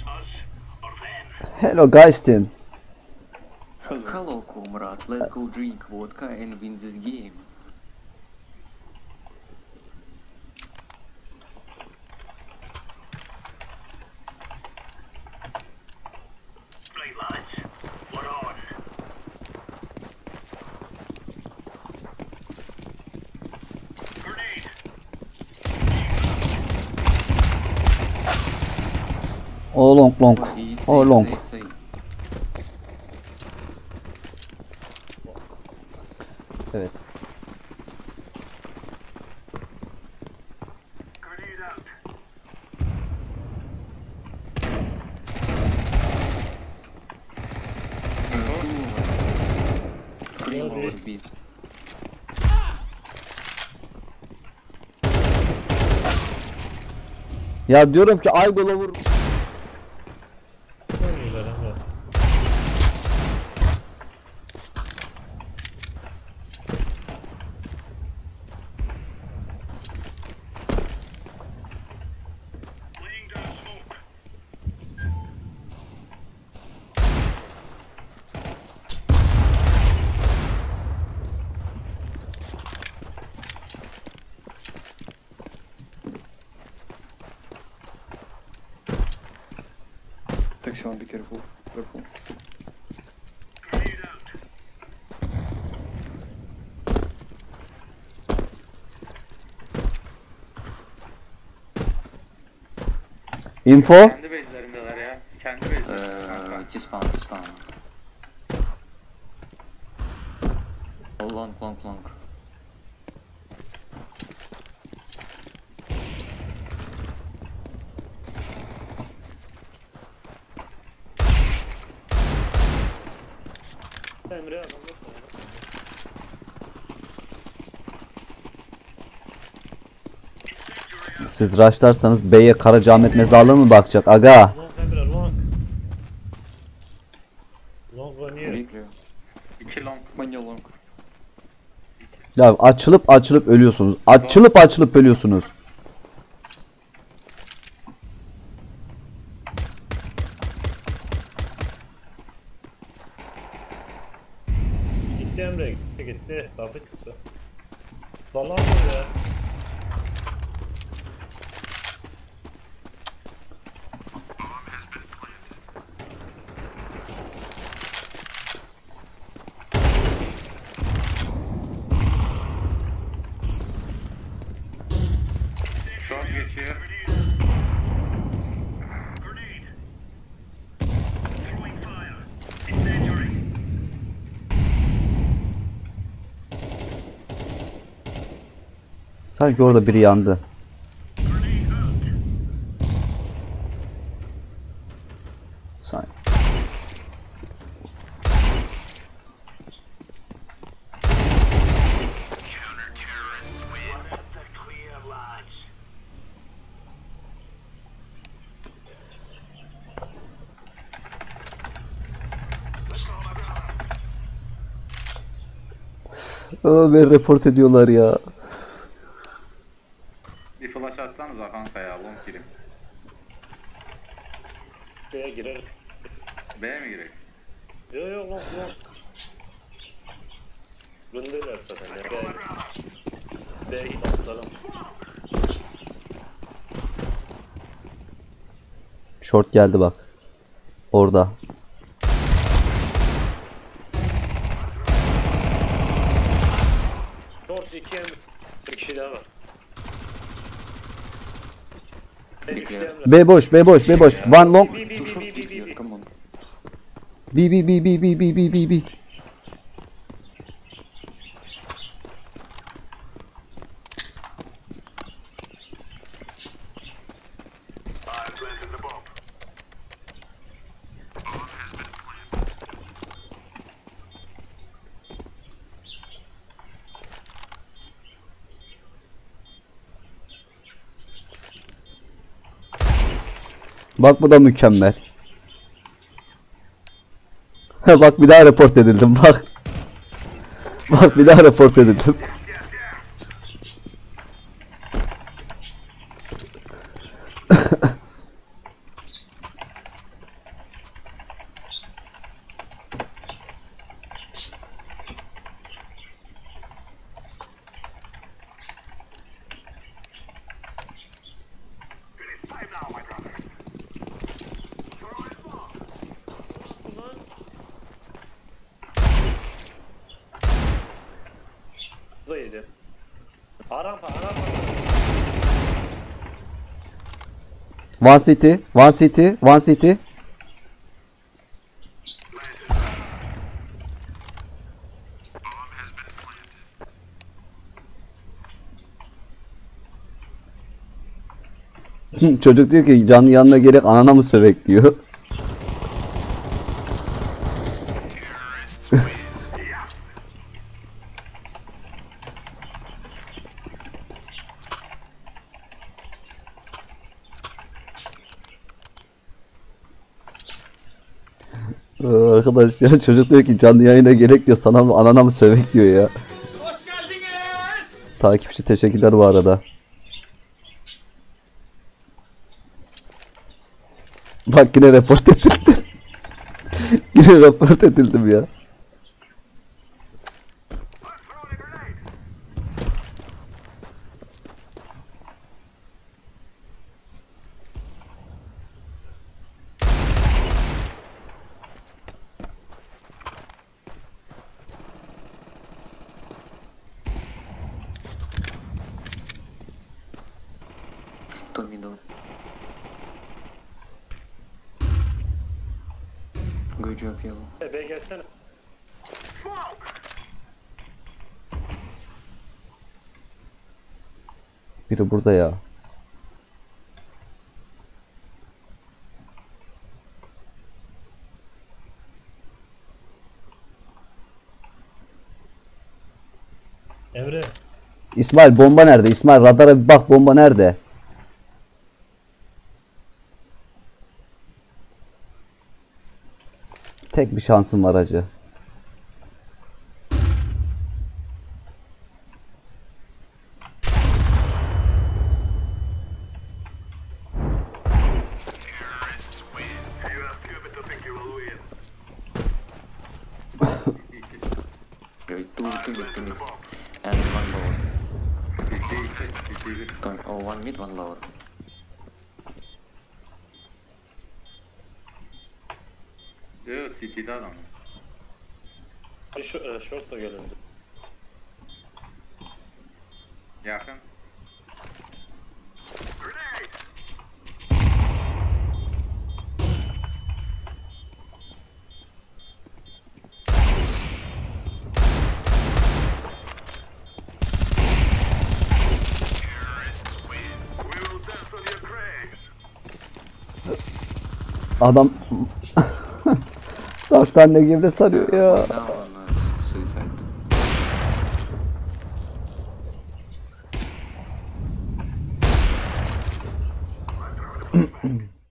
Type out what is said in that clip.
Hello guys team. Hello, comrade. Let's go drink vodka and win this game. Right, lads. We're on. Grenade. O long. It's O long. A. Evet. Grenade out. Three more B. Ya diyorum ki Aygol'a vur. Laying down smoke. Taxi, be careful. Careful. Grenade out. Info. Kendi base'lerindeler ya. Kendi base'lerinde kanka. T-spawn. Long. Emre Siz rushlarsanız B'ye Karacaahmet mezarlığı mı bakacak aga? long Emre long. Long var niye? Be clear. 2 long. When you're long. Ya açılıp ölüyorsunuz. Açılıp ölüyorsunuz. Gitti Emre gitti. Kapı çıktı. Falan mı ya? Short geçiyor. Grenade. Throwing fire. Incendiary. Sanki orada biri yandı. Grenade out. Sanki. Let the clear, lads. Let's go, my brother. Beni report ediyorlar ya. Bir flash atsanıza kanka ya. Long kirim. Şuraya girer. B'ye mi girek? Yok long. Gönderler zaten ya. B'ye git atlarım. Short geldi bak. Orada. Short 2 Emre. Bir kişi daha var. Be clear. B boş. One long. Two short, be clear. Come on. B. I planted the bomb. Bak bu da mükemmel. Bak bir daha report edildim bak. Bak bir daha report edildim. One city, one city, one city. Çocuk diyor ki canlı yanına gerek anana mı sövek diyor. Arkadaş ya çocuk diyor ki canlı yayına gerek diyor sana mı anana mı sövek diyor ya. Takipçi teşekkürler bu arada. Bak yine report edildim. Yine report edildim ya. To middle. Good job, yellow. B gelsene. Biri burada ya. Emre. İsmail bomba nerede? İsmail radara bir bak bomba nerede? Tek bir şansım var hacı. Terrorists win. You have stupid to think you will win. There is two mid. And one lower. One mid, one lower. Diyor City'de adam. Short da gelin. Yakın. Grenade! Terrorists win. We will dance on your graves. Adam taştan ne gibi de sarıyor ya. Now on suicide.